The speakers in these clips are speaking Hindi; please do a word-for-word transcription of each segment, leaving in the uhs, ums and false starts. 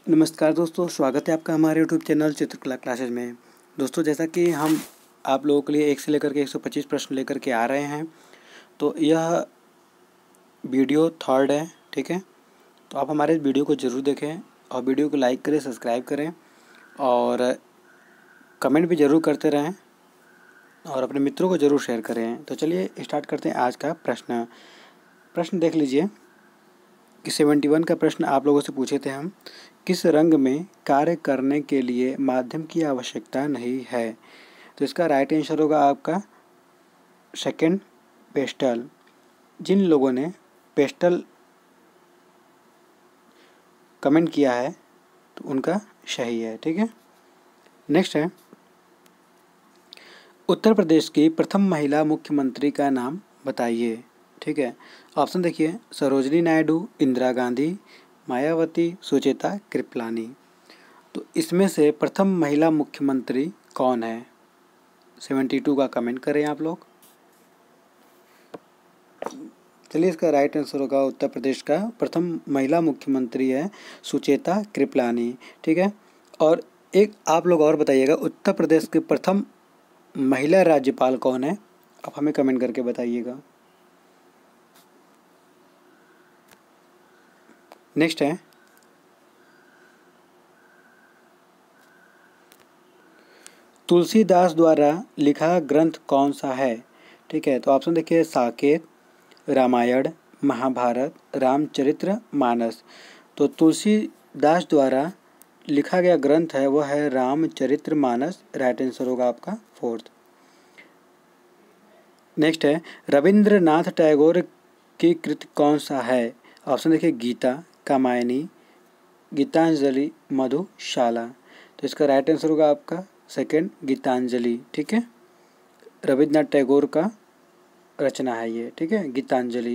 नमस्कार दोस्तों, स्वागत है आपका हमारे यूट्यूब चैनल चित्रकला क्लासेज में। दोस्तों, जैसा कि हम आप लोगों के लिए एक से लेकर के एक सौ पच्चीस प्रश्न लेकर के आ रहे हैं, तो यह वीडियो थर्ड है। ठीक है, तो आप हमारे इस वीडियो को ज़रूर देखें और वीडियो को लाइक करें, सब्सक्राइब करें और कमेंट भी ज़रूर करते रहें और अपने मित्रों को ज़रूर शेयर करें। तो चलिए स्टार्ट करते हैं आज का प्रश्न। प्रश्न देख लीजिए कि इकहत्तर का प्रश्न आप लोगों से पूछे थे हम, किस रंग में कार्य करने के लिए माध्यम की आवश्यकता नहीं है। तो इसका राइट आंसर होगा आपका सेकंड, पेस्टल। जिन लोगों ने पेस्टल कमेंट किया है तो उनका सही है। ठीक है, नेक्स्ट है, उत्तर प्रदेश की प्रथम महिला मुख्यमंत्री का नाम बताइए। ठीक है, ऑप्शन देखिए, सरोजिनी नायडू, इंदिरा गांधी, मायावती, सुचेता कृपलानी। तो इसमें से प्रथम महिला मुख्यमंत्री कौन है? बहत्तर का कमेंट करें आप लोग। चलिए, इसका राइट आंसर होगा उत्तर प्रदेश का प्रथम महिला मुख्यमंत्री है सुचेता कृपलानी। ठीक है, और एक आप लोग और बताइएगा, उत्तर प्रदेश के प्रथम महिला राज्यपाल कौन है? आप हमें कमेंट करके बताइएगा। नेक्स्ट है, तुलसीदास द्वारा लिखा ग्रंथ कौन सा है? ठीक है, तो ऑप्शन देखिए, साकेत, रामायण, महाभारत, रामचरित्र मानस। तो तुलसीदास द्वारा लिखा गया ग्रंथ है वह है रामचरित्र मानस। राइट आंसर होगा आपका फोर्थ। नेक्स्ट है, रविंद्रनाथ टैगोर की कृति कौन सा है? ऑप्शन देखिए, गीता, कामायनी, गीतांजलि, मधुशाला। तो इसका राइट आंसर होगा आपका सेकंड, गीतांजलि। ठीक है, रविंद्रनाथ टैगोर का रचना है ये। ठीक है, गीतांजलि।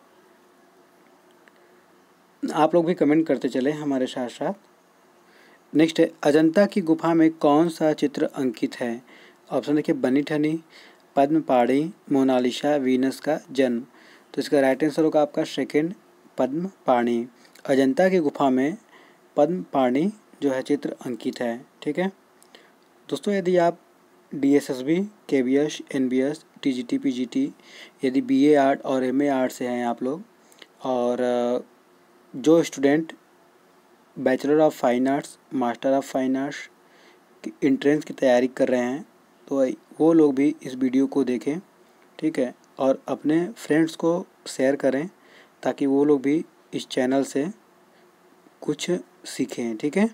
आप लोग भी कमेंट करते चले हमारे साथ साथ। नेक्स्ट है, अजंता की गुफा में कौन सा चित्र अंकित है? ऑप्शन देखिए, बनी ठनी, पद्म पाणी, मोनालिसा, वीनस का जन्म। तो इसका राइट आंसर होगा आपका सेकंड, पद्म पाणी। अजंता की गुफा में पद्म पाणी जो है चित्र अंकित है। ठीक है दोस्तों, यदि आप DSSB, KVS, NVS, TGT, PGT, यदि बीए आर्ट और एमए आर्ट से हैं आप लोग, और जो student bachelor of fine arts, master of fine arts की एंट्रेंस की तैयारी कर रहे हैं, तो वो लोग भी इस वीडियो को देखें। ठीक है, और अपने फ्रेंड्स को शेयर करें ताकि वो लोग भी इस चैनल से कुछ सीखें। ठीक है,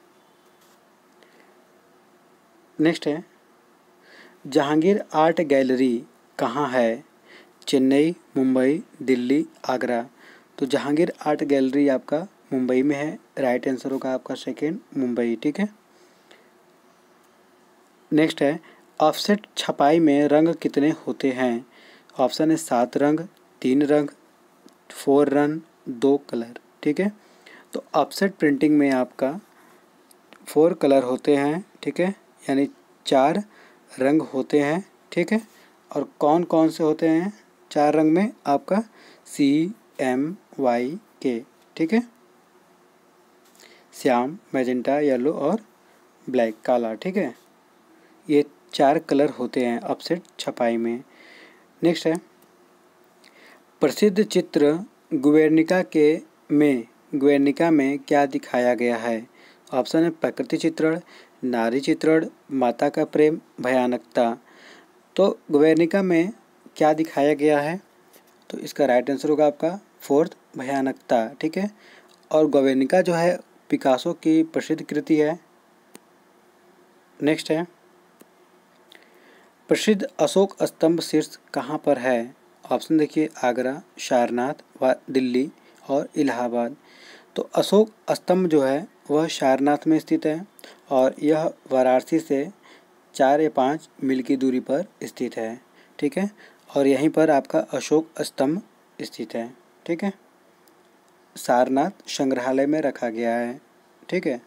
नेक्स्ट है, जहांगीर आर्ट गैलरी कहाँ है? चेन्नई, मुंबई, दिल्ली, आगरा। तो जहांगीर आर्ट गैलरी आपका मुंबई में है। राइट आंसर होगा आपका सेकेंड, मुंबई। ठीक है, नेक्स्ट है, ऑफसेट छपाई में रंग कितने होते हैं? ऑप्शन है सात रंग, तीन रंग, फोर रन, दो कलर। ठीक है, तो ऑफसेट प्रिंटिंग में आपका फोर कलर होते हैं। ठीक है, यानी चार रंग होते हैं। ठीक है, और कौन कौन से होते हैं चार रंग में? आपका सी एम वाई के। ठीक है, श्याम, मैजेंटा, येलो और ब्लैक, काला। ठीक है, ये चार कलर होते हैं ऑफसेट छपाई में। नेक्स्ट है, प्रसिद्ध चित्र गुवेर्निका के में गुवेर्निका में क्या दिखाया गया है? ऑप्शन है प्रकृति चित्रण, नारी चित्रण, माता का प्रेम, भयानकता। तो गुवेर्निका में क्या दिखाया गया है? तो इसका राइट आंसर होगा आपका फोर्थ, भयानकता। ठीक है, और गुवेर्निका जो है पिकासो की प्रसिद्ध कृति है। नेक्स्ट है, प्रसिद्ध अशोक स्तंभ शीर्ष कहाँ पर है? ऑप्शन देखिए, आगरा, सारनाथ, व दिल्ली और इलाहाबाद। तो अशोक स्तंभ जो है वह सारनाथ में स्थित है और यह वाराणसी से चार या पाँच मील की दूरी पर स्थित है। ठीक है, और यहीं पर आपका अशोक स्तंभ स्थित है। ठीक है, सारनाथ संग्रहालय में रखा गया है। ठीक है,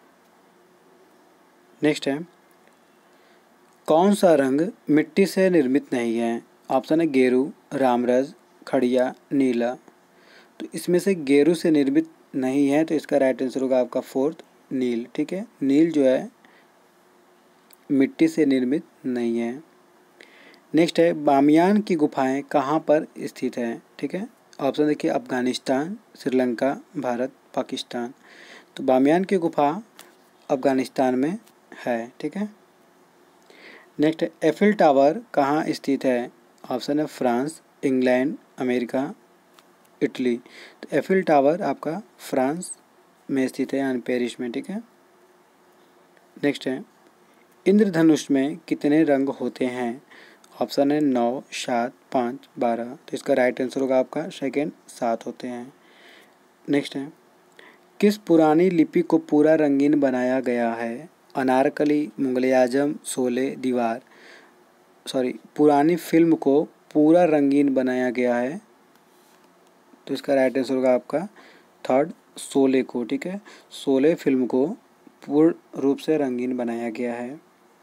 नेक्स्ट है, कौन सा रंग मिट्टी से निर्मित नहीं है? ऑप्शन है गेरू, रामरज, खड़िया, नीला। तो इसमें से गेरू से निर्मित नहीं है, तो इसका राइट आंसर होगा आपका फोर्थ नील। ठीक है, नील जो है मिट्टी से निर्मित नहीं है। नेक्स्ट है बामियान की गुफाएं कहाँ पर स्थित हैं। ठीक है, ऑप्शन देखिए अफगानिस्तान, श्रीलंका, भारत, पाकिस्तान। तो बामियान की गुफा अफगानिस्तान में है। ठीक है, नेक्स्ट है एफिल टावर कहाँ स्थित है। ऑप्शन है फ्रांस, इंग्लैंड, अमेरिका, इटली। तो एफिल टावर आपका फ्रांस में स्थित है, यानी पेरिस में। ठीक है, नेक्स्ट है इंद्रधनुष में कितने रंग होते हैं। ऑप्शन है नौ, सात, पाँच, बारह। तो इसका राइट आंसर होगा आपका सेकेंड, सात होते हैं। नेक्स्ट है किस पुरानी लिपि को पूरा रंगीन बनाया गया है। अनारकली, मुगल आजम, शोले, दीवार। सॉरी, पुरानी फिल्म को पूरा रंगीन बनाया गया है, तो इसका राइट आंसर होगा आपका थर्ड, शोले को। ठीक है, शोले फिल्म को पूर्ण रूप से रंगीन बनाया गया है।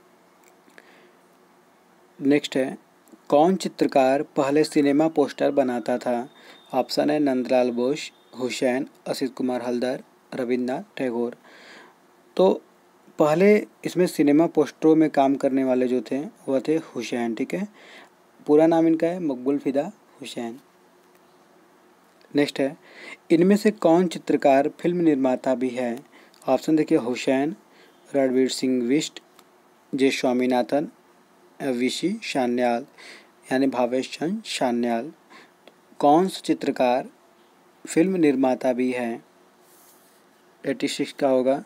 नेक्स्ट है कौन चित्रकार पहले सिनेमा पोस्टर बनाता था। ऑप्शन है नंदलाल बोस, हुसैन, असित कुमार हल्दर, रविन्द्रनाथ टैगोर। तो पहले इसमें सिनेमा पोस्टरों में काम करने वाले जो थे वह थे हुसैन। ठीक है, पूरा नाम इनका है मकबूल फिदा हुसैन। नेक्स्ट है इनमें से कौन चित्रकार फिल्म निर्माता भी है। ऑप्शन देखिए हुसैन, रणवीर सिंह बिष्ट, जे स्वामीनाथन, विशी सान्याल, यानी भावेश चंद सान्याल। कौन सा चित्रकार फिल्म निर्माता भी है। एटी सिक्स का होगा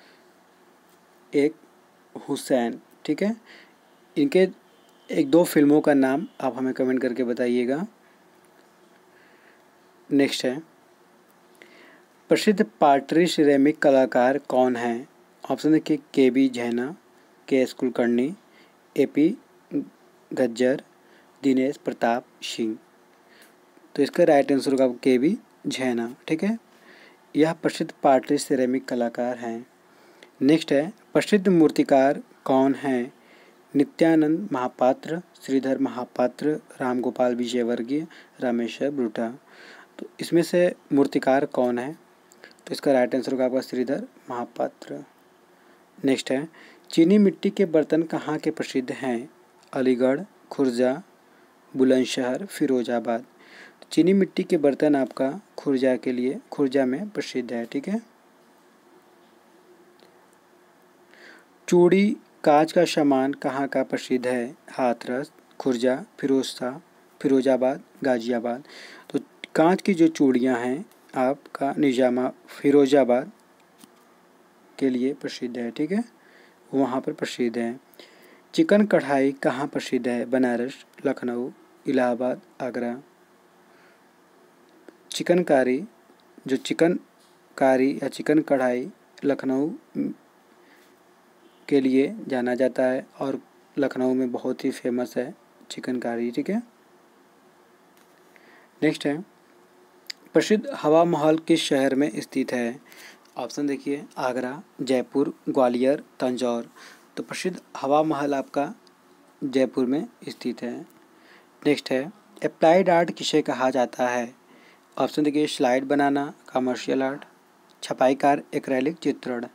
एक हुसैन। ठीक है, इनके एक दो फिल्मों का नाम आप हमें कमेंट करके बताइएगा। नेक्स्ट है प्रसिद्ध पाटरी सिरेमिक कलाकार कौन है। ऑप्शन देखिए के B Jaina, K S Kulkarni, A P Gajjar, Dinesh Pratap Singh. तो इसका राइट आंसर होगा के बी जैना। ठीक है, यह प्रसिद्ध पाटरी सिरेमिक कलाकार हैं। नेक्स्ट है प्रसिद्ध मूर्तिकार कौन है। नित्यानंद महापात्र, श्रीधर महापात्र, रामगोपाल विजयवर्गीय, रामेश्वर ब्रूटा। तो इसमें से मूर्तिकार कौन है, तो इसका राइट आंसर होगा आपका श्रीधर महापात्र। नेक्स्ट है चीनी मिट्टी के बर्तन कहाँ के प्रसिद्ध हैं। अलीगढ़, खुर्जा, बुलंदशहर, फिरोजाबाद। चीनी मिट्टी के बर्तन आपका खुर्जा के लिए खुर्जा में प्रसिद्ध है। ठीक है, चूड़ी कांच का सामान कहाँ का प्रसिद्ध है। हाथरस, खुर्जा, फिरोजशाह, फिरोजाबाद, गाजियाबाद। तो कांच की जो चूड़ियाँ हैं आपका निजामा फिरोजाबाद के लिए प्रसिद्ध है। ठीक है, वहाँ पर प्रसिद्ध है। चिकन कढ़ाई कहाँ प्रसिद्ध है। बनारस, लखनऊ, इलाहाबाद, आगरा। चिकनकारी जो चिकन कारी या चिकन कढ़ाई लखनऊ के लिए जाना जाता है और लखनऊ में बहुत ही फेमस है चिकनकारी। ठीक है, नेक्स्ट है प्रसिद्ध हवा महल किस शहर में स्थित है। ऑप्शन देखिए आगरा, जयपुर, ग्वालियर, तंजौर। तो प्रसिद्ध हवा महल आपका जयपुर में स्थित है। नेक्स्ट है अप्लाइड आर्ट किसे कहा जाता है। ऑप्शन देखिए स्लाइड बनाना, कमर्शियल आर्ट, छपाईकार, एक्रेलिक चित्रण।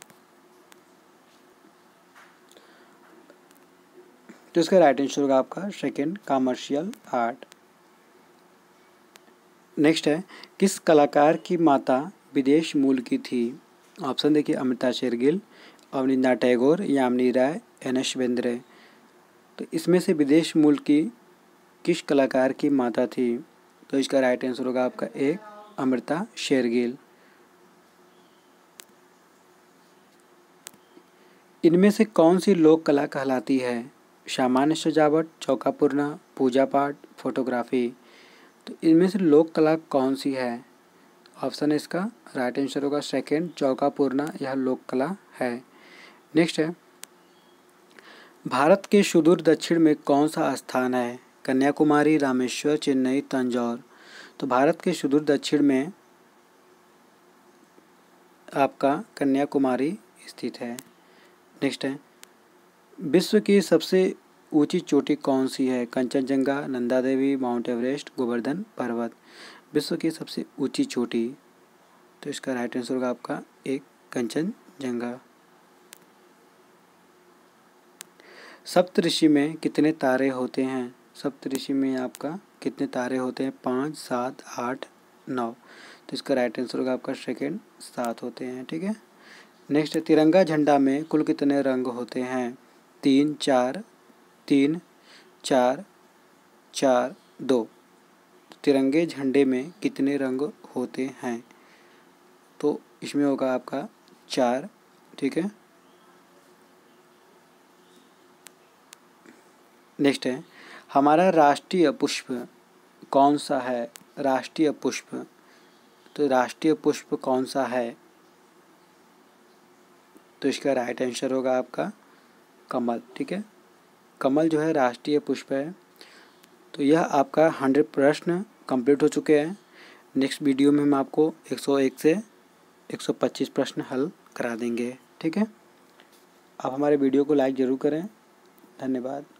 तो इसका राइट आंसर होगा आपका सेकेंड, कमर्शियल आर्ट। नेक्स्ट है किस कलाकार की माता विदेश मूल की थी। ऑप्शन देखिए अमृता शेरगिल, अवनिंदा टैगोर, यामिनी राय, एन एस बेंद्रे। तो इसमें से विदेश मूल की किस कलाकार की माता थी, तो इसका राइट आंसर होगा आपका एक, अमृता शेरगिल। इनमें से कौन सी लोक कला कहलाती है। सामान्य सजावट, चौका पूर्णा, पूजा पाठ, फोटोग्राफी। तो इनमें से लोक कला कौन सी है। ऑप्शन है इसका राइट आंसर होगा सेकेंड, चौका पूर्णा, यह लोक कला है। नेक्स्ट है भारत के सुदूर दक्षिण में कौन सा स्थान है। कन्याकुमारी, रामेश्वर, चेन्नई, तंजौर। तो भारत के सुदूर दक्षिण में आपका कन्याकुमारी स्थित है। नेक्स्ट है विश्व की सबसे ऊंची चोटी कौन सी है। Kanchenjunga, Nanda Devi, Mount Everest, Govardhan Parvat. विश्व की सबसे ऊंची चोटी तो इसका राइट आंसर होगा आपका एक कंचनजंगा। सप्तऋषि में कितने तारे होते हैं? सप्तऋषि में आपका कितने तारे होते हैं? पाँच, सात, आठ, नौ। तो इसका राइट आंसर होगा आपका सेकेंड, सात होते हैं। ठीक है। नेक्स्ट, तिरंगा झंडा में कुल कितने रंग होते हैं? तीन, चार, तीन, चार, चार, दो। तिरंगे झंडे में कितने रंग होते हैं? तो इसमें होगा आपका चार। ठीक है। नेक्स्ट है, हमारा राष्ट्रीय पुष्प कौन सा है? राष्ट्रीय पुष्प, तो राष्ट्रीय पुष्प कौन सा है? तो इसका राइट आंसर होगा आपका कमल। ठीक है। कमल जो है राष्ट्रीय पुष्प है। तो यह आपका हंड्रेड प्रश्न कंप्लीट हो चुके हैं। नेक्स्ट वीडियो में हम आपको एक सौ एक से एक सौ पच्चीस प्रश्न हल करा देंगे। ठीक है। आप हमारे वीडियो को लाइक ज़रूर करें। धन्यवाद।